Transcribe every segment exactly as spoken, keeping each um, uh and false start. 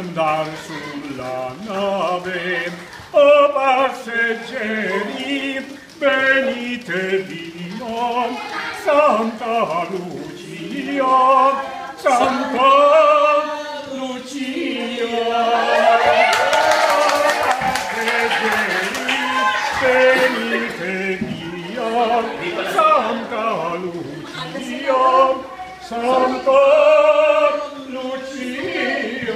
andar sulla nave, o passeggeri, venite vino, Santa Lucia, Santa Lucia. Venite via, Santa Lucia, Santa Lucia.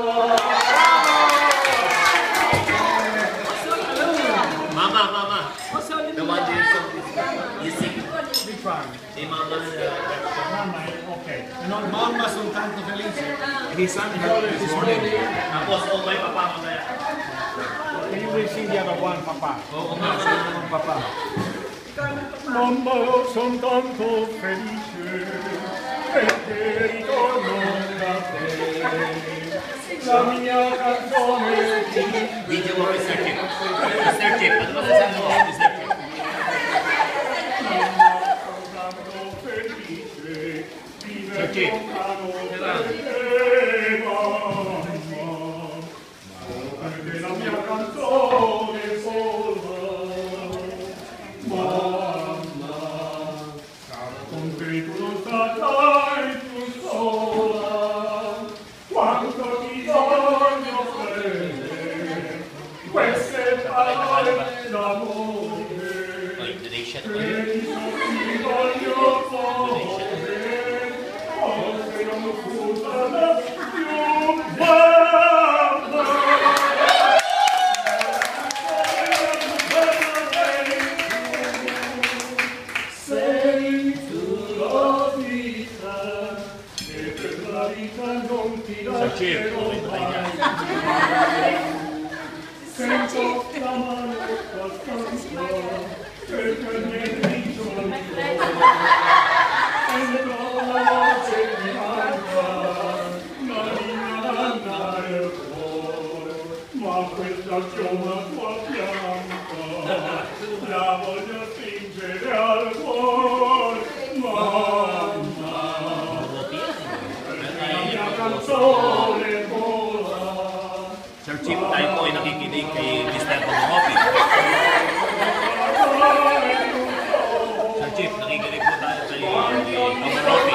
Mama, Mama, the one you sing. Which one? Di Mama. Mamma, okay. Non mamma soltanto felice. His son is morning. Tapos, oh, may papa mamaya. Can you please sing the other one, Papa? Oo, Mama. Papa. Mamma, son tanto felice perché ritorno da te. La mia canzone Video mo, mister Chip. mister Chip, ano ba sasabi mo, mister Chip? mister Chip. La mia canzone sola, mamma, con te tu non sarai più sola, quanto ti voglio bene, queste parole d'amore, che ti voglio bene, forse non scusano più, mamma. Non ti lascerò mai. Sento la mano abbastanza perché niente mi sono. Sento la voce di manca, la mia nanna è il cuore, ma questa chioma tua bianca la voglio stringere al cuore, mamma. Sir Chip, tayo po ay nakikinig kay mister Komopi. Sir Chip, nakikinig po tayo kay Komopi.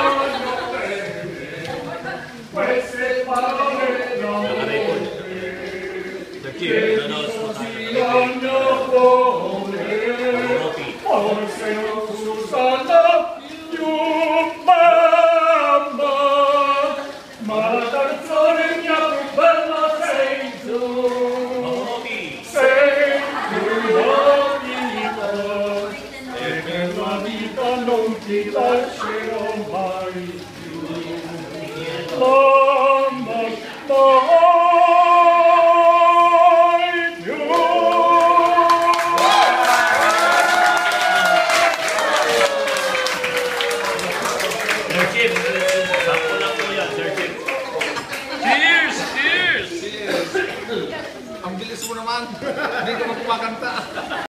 Nakarecord. Sir Chip, nanonood po tayo kay Komopi. Ma la canzone mia più bella sei tu, sei tu la vita, e per la vita non ti lascerò mai più. Mamma, mai più. Sir Chip, sampo lang po yan, Sir Chip. Cheers! Cheers! Cheers! Ang bilis mo naman. Hindi ka magkumakanta.